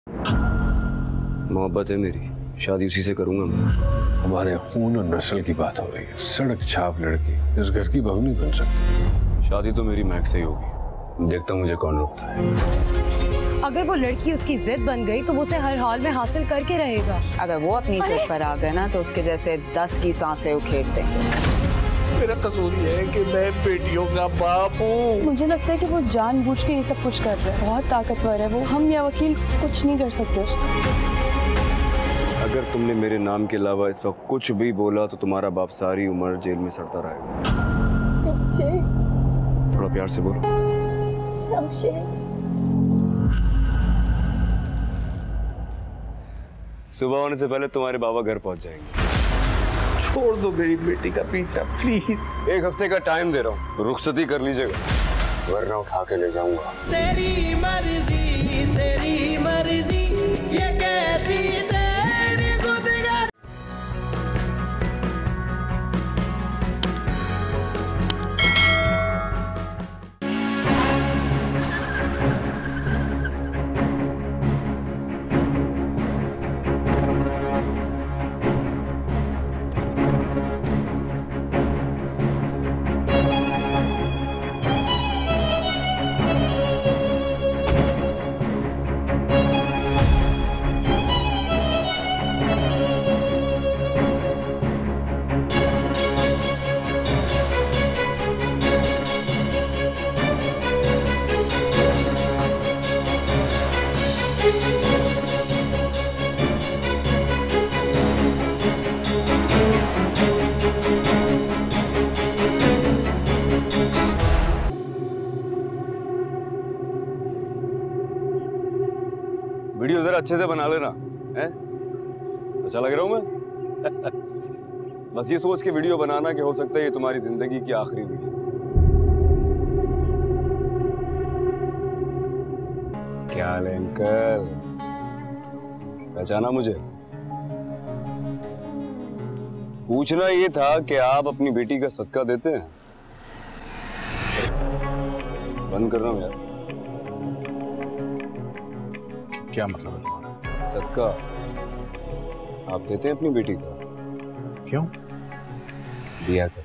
मोहब्बत है मेरी, शादी उसी से करूंगा मैं। हमारे खून और नस्ल की बात हो रही है। सड़क छाप लड़की इस घर की बहू नहीं बन सकती। शादी तो मेरी महक से ही होगी, देखता हूँ मुझे कौन रोकता है। अगर वो लड़की उसकी जिद बन गई तो वो उसे हर हाल में हासिल करके रहेगा। अगर वो अपनी जिद पर आ गए ना तो उसके जैसे 10 की सांसें उखेड़ देंगे। मेरा कसूर ये है कि मैं बेटियों का बाप हूँ। मुझे लगता है कि वो जानबूझ के ये सब कुछ कर रहा है। बहुत ताकतवर है वो, हम या वकील कुछ नहीं कर सकते। अगर तुमने मेरे नाम के अलावा इस वक्त कुछ भी बोला तो तुम्हारा बाप सारी उम्र जेल में सड़ता रहेगा। थोड़ा प्यार से बोलो। सुबह होने से पहले तुम्हारे बाबा घर पहुंच जाएंगे। छोड़ दो मेरी बेटी का पीछा प्लीज। 1 हफ्ते का टाइम दे रहा हूँ, रुखसती कर लीजिएगा वरना उठा के ले जाऊंगा। तेरी मर्जी ये कैसी तेरी खुदगार। वीडियो जरा अच्छे से बना लेना, हैं? अच्छा लग रहा हूं मैं? बस ये सोच के वीडियो बनाना कि हो सकता है ये तुम्हारी जिंदगी की आखिरी वीडियो। क्या हाल है अंकल? पहचाना मुझे? पूछना ये था कि आप अपनी बेटी का सदका देते हैं? बंद कर रहा हूं यार। क्या मतलब है तुम्हारा? सदका आप देते हैं अपनी बेटी का? क्यों? दिया कर।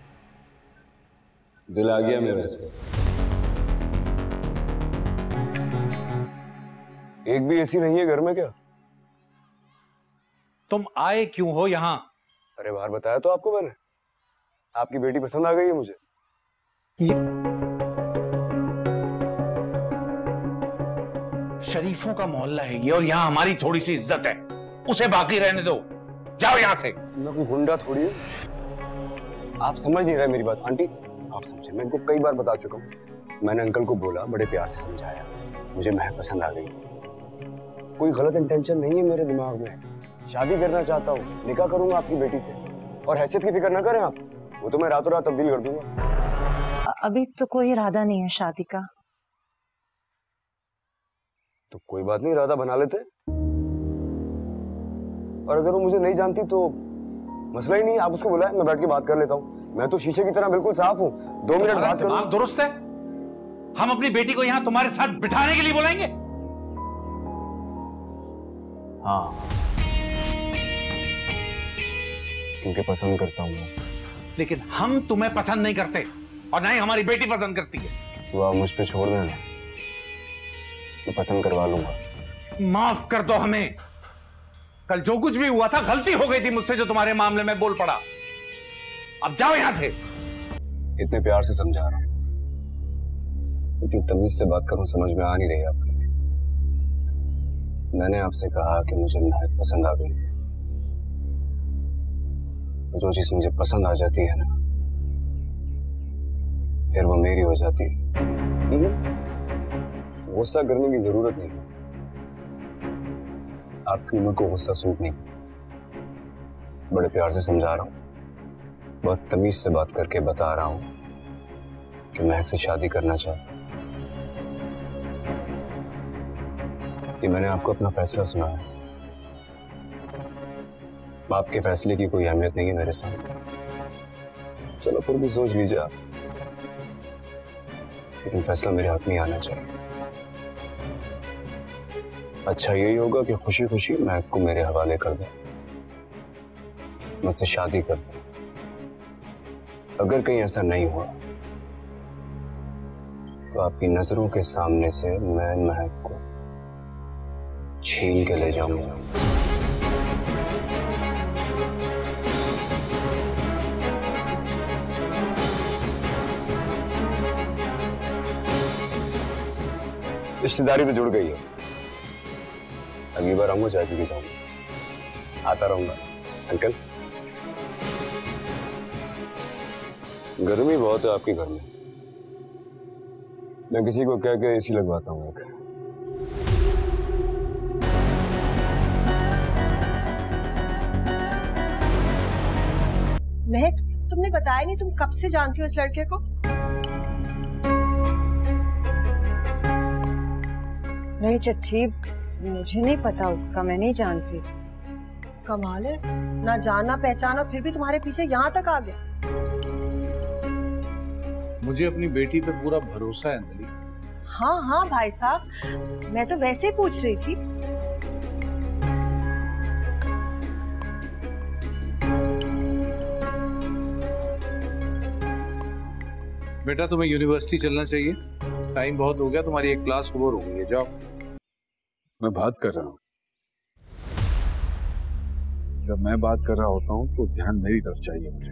दिल आ गया मेरा इस पर। एक भी ऐसी नहीं है घर में क्या? तुम आए क्यों हो यहाँ? अरे बाहर बताया तो आपको मैंने, आपकी बेटी पसंद आ गई है मुझे। शरीफों का मोहल्ला है ये और यहाँ हमारी थोड़ी सी इज्जत है, उसे बाकी रहने दो। जाओ यहाँ से। मैं कोई गुंडा थोड़ी हूँ। आप समझ नहीं रहे मेरी बात। आंटी आप समझे, मैं इनको कई बार बता चुका हूँ। मैंने अंकल को बोला, बड़े प्यार से समझाया, मुझे महक पसंद आ गई। कोई गलत इंटेंशन नहीं है मेरे दिमाग में। शादी करना चाहता हूँ, निकाह करूंगा आपकी बेटी से। और हैसियत की फिक्र ना करें आप, वो तो मैं रातों रात तब्दील कर दूंगा। अभी तो कोई इरादा नहीं है शादी का। तो कोई बात नहीं, इरादा बना लेते। और अगर वो मुझे नहीं जानती तो मसला ही नहीं, आप उसको बुलाएं, मैं बैठ के बात कर लेता हूँ। मैं तो शीशे की तरह बिल्कुल साफ हूँ, 2 मिनट बात करूँ। दिमाग दुरुस्त है? हम अपनी बेटी को यहाँ तुम्हारे साथ बिठाने के लिए बुलाएंगे? हाँ, क्योंकि पसंद करता हूँ मैं उसे। लेकिन हम तुम्हें पसंद नहीं करते और ना ही हमारी बेटी पसंद करती है। वो आप मुझ पे छोड़ देना, मैं पसंद करवा लूंगा। माफ कर दो हमें। कल जो कुछ भी हुआ था गलती हो गई थी मुझसे, जो तुम्हारे मामले में बोल पड़ा। अब जाओ यहां से। इतने प्यार से समझा रहा हूं, इतनी तमीज से बात करूं, समझ में आ नहीं रही आपके। मैंने आपसे कहा कि मुझे महक पसंद आ गई। जो चीज मुझे पसंद आ जाती है ना, फिर वो मेरी हो जाती है। गुस्सा करने की जरूरत नहीं, आपकी उम्र को गुस्सा सूट नहीं। बड़े प्यार से समझा रहा हूं, बहुत तमीज से बात करके बता रहा हूं कि महक से शादी करना चाहता हूं। ये मैंने आपको अपना फैसला सुनाया। आपके फैसले की कोई अहमियत नहीं है मेरे सामने। चलो फिर भी सोच लीजिए आप, लेकिन फैसला मेरे हाथ में आना चाहिए। अच्छा यही होगा कि खुशी खुशी महक को मेरे हवाले कर दे, मुझसे शादी कर दे। अगर कहीं ऐसा नहीं हुआ तो आपकी नजरों के सामने से मैं महक को छीन के ले जाऊंगा। रिश्तेदारी तो जुड़ गई है, अगली बार आऊंगा चाय पी के जाऊंगा, आता रहूंगा। अंकल गर्मी बहुत है आपके घर में, मैं किसी को कह के एसी लगवाता हूँ एक। महक, तुमने बताया नहीं, तुम कब से जानती हो इस लड़के को? नहीं चच्ची, मुझे नहीं पता उसका, मैं नहीं जानती। कमाल है, ना जाना पहचाना फिर भी तुम्हारे पीछे यहाँ तक आ गए। मुझे अपनी बेटी पे पूरा भरोसा है अंजलि। हाँ हाँ भाई साहब, मैं तो वैसे ही पूछ रही थी। बेटा तुम्हें यूनिवर्सिटी चलना चाहिए, टाइम बहुत हो गया, तुम्हारी एक क्लास ओवर हो गई है, जाओ। मैं बात कर रहा हूँ। जब मैं बात कर रहा होता हूँ तो ध्यान मेरी तरफ चाहिए मुझे।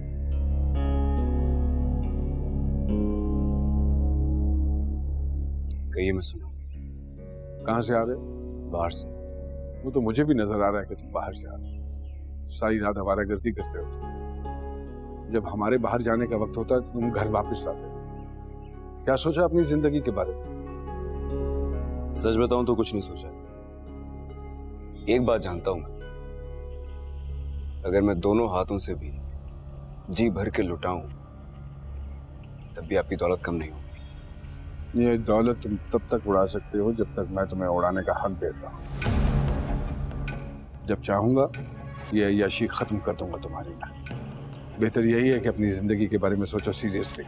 कहिए, मैं सुना। कहाँ से आ रहे हो? बाहर से। वो तो मुझे भी नजर आ रहा है कि तुम बाहर से आ रहे हो। सारी रात आवारागर्दी करते हो तुम। जब हमारे बाहर जाने का वक्त होता है तो तुम घर वापस आते हो। क्या सोचा अपनी जिंदगी के बारे में? सच बताऊं तो कुछ नहीं सोचा। एक बात जानता हूं मैं, अगर मैं दोनों हाथों से भी जी भर के लुटाऊं तब भी आपकी दौलत कम नहीं होगी। ये दौलत तुम तब तक उड़ा सकते हो जब तक मैं तुम्हें उड़ाने का हक देता हूं। जब चाहूंगा ये अय्याशी खत्म कर दूंगा तुम्हारी मैं। बेहतर यही है कि अपनी जिंदगी के बारे में सोचो सीरियसली।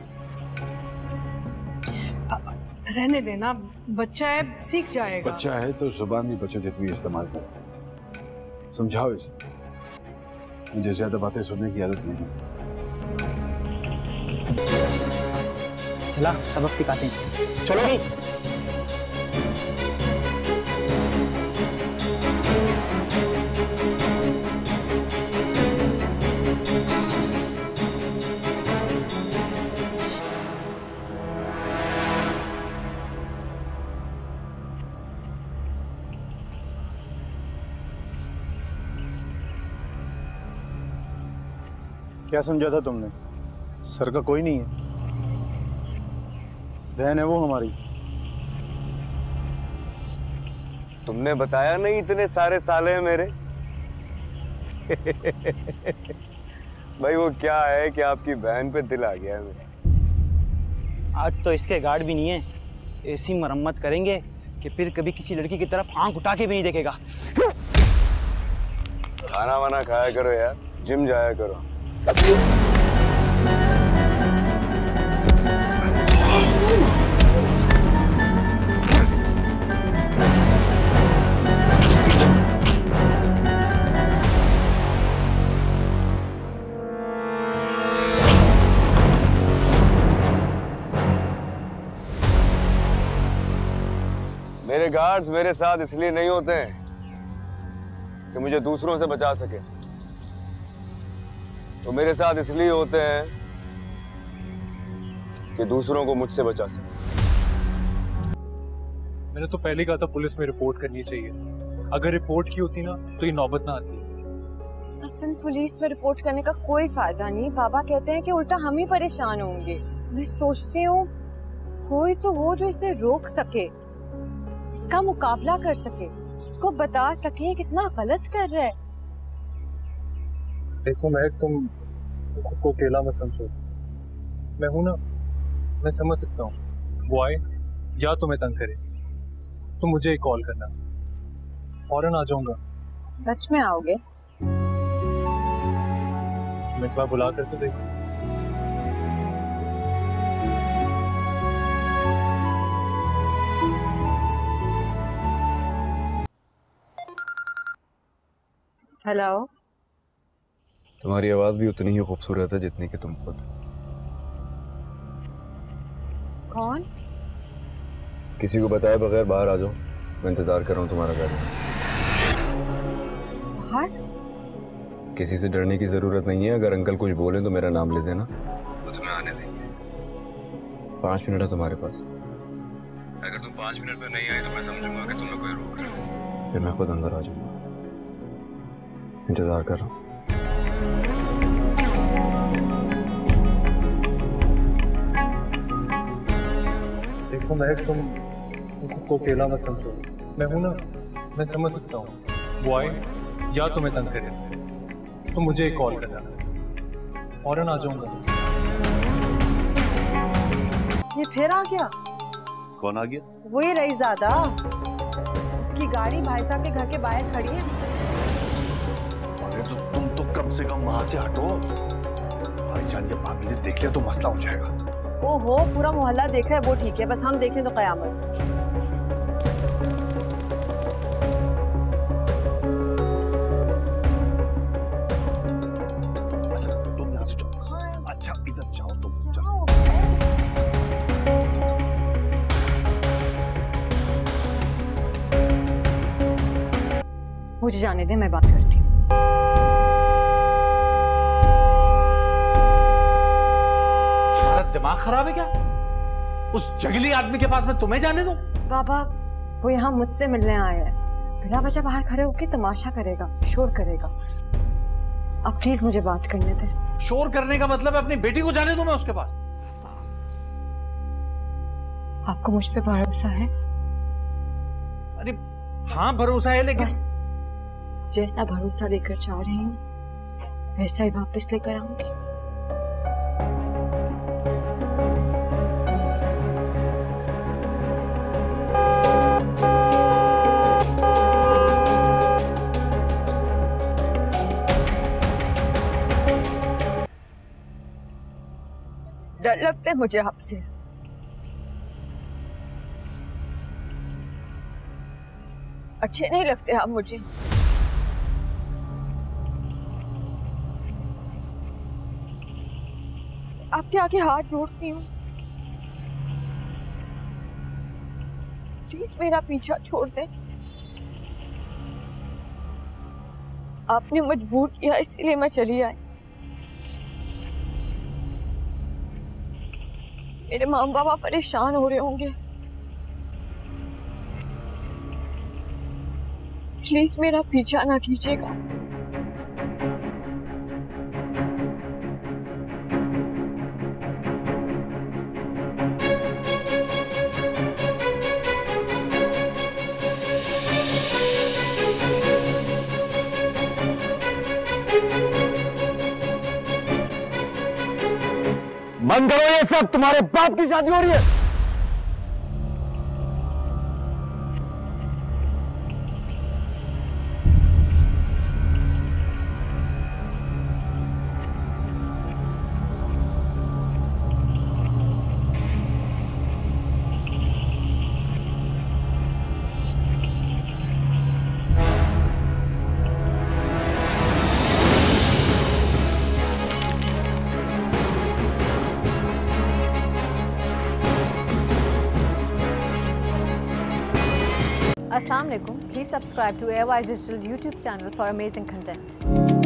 रहने देना, बच्चा है, सीख जाएगा। बच्चा है तो जुबान भी बच्चों जितनी इस्तेमाल करो। समझाओ इसे, मुझे ज्यादा बातें सुनने की आदत नहीं। चला सबक सिखाते हैं, चलो। क्या समझा था तुमने? सर का कोई नहीं है, बहन है वो हमारी। तुमने बताया नहीं इतने सारे साले हैं मेरे। भाई वो क्या है कि आपकी बहन पे दिल आ गया है मेरा। आज तो इसके गार्ड भी नहीं है, ऐसी मरम्मत करेंगे कि फिर कभी किसी लड़की की तरफ आंख उठा के भी नहीं देखेगा। खाना वाना खाया करो यार, जिम जाया करो। मेरे गार्ड्स मेरे साथ इसलिए नहीं होते हैं कि मुझे दूसरों से बचा सके, तो मेरे साथ इसलिए होते हैं कि दूसरों को मुझसे बचा सके। मैंने तो पहले कहा था पुलिस में रिपोर्ट करनी चाहिए। अगर रिपोर्ट की होती ना तो ये नौबत ना आती। हसन, पुलिस में रिपोर्ट करने का कोई फायदा नहीं। बाबा कहते हैं कि उल्टा हम ही परेशान होंगे। मैं सोचती हूँ कोई तो हो जो इसे रोक सके, इसका मुकाबला कर सके, इसको बता सके कितना गलत कर रहा है। देखो महक, तुम खुद को अकेला मत समझो। मैं हूं ना, मैं समझ सकता हूँ। वो आए या तुम्हें तंग करे तो मुझे एक कॉल करना, फौरन आ जाऊंगा। सच में आओगे? तुम एक बार बुला कर तो देखो। हेलो। तुम्हारी आवाज भी उतनी ही खूबसूरत है जितनी कि तुम खुद। कौन? किसी को बताए बगैर बाहर आ जाओ, मैं इंतजार कर रहा हूँ तुम्हारा घर में। बाहर? किसी से डरने की जरूरत नहीं है। अगर अंकल कुछ बोले तो मेरा नाम ले देना, तो तुम्हें आने देंगे। 5 मिनट है तुम्हारे पास। अगर तुम 5 मिनट में नहीं आए तो मैं समझूंगा कि तुम्हें कोई रोक रहा है, फिर मैं खुद अंदर आ जाऊंगा। इंतजार कर रहा हूँ। देखो महक, तुम खुद को अकेला मत समझो। मैं हूं ना, मैं समझ सकता हूँ। वो आए या तुम्हें तंग करे तो मुझे एक कॉल करना, फौरन आ जाऊंगा। ये फिर आ गया? कौन आ गया? वही रईज़ादा। उसकी गाड़ी भाई साहब के घर के बाहर खड़ी है। अरे तो तुम तो कम से कम वहां से हटो। भाईजान जब भाभी ने देख लिया तो मसला हो जाएगा। ओहो, पूरा मोहल्ला देख रहा है, वो ठीक है, बस हम देखें तो कयामत। अच्छा तुम यहाँ से जाओ। अच्छा इधर जाओ, तुम जाओ। मुझे जाने दे, मैं बात करती हूँ। तुम्हारा दिमाग खराब है क्या? उस जंगली आदमी के पास में तुम्हें जाने दूं? बाबा, वो यहाँ मुझसे मिलने आया है। बिला वजह बाहर खड़े होकर तमाशा करेगा, शोर करेगा। आप प्लीज मुझे बात करने दें। शोर करने का मतलब है अपनी बेटी को जाने दूं मैं उसके पास? आपको मुझ पे भरोसा है? अरे हाँ भरोसा है, लेकिन बस जैसा भरोसा लेकर जा रही हूँ वैसा ही वापस लेकर आऊंगी। डर लगता है मुझे आपसे। अच्छे नहीं लगते आप मुझे। आपके आगे हाथ जोड़ती हूँ, प्लीज मेरा पीछा छोड़ दें। आपने मजबूर किया इसलिए मैं चली आई। मेरे माँ बाप परेशान हो रहे होंगे, प्लीज मेरा पीछा ना कीजिएगा। बंद करो ये सब, तुम्हारे बाप की शादी हो रही है। Assalamualaikum. Please subscribe to AOI Digital YouTube channel for amazing content.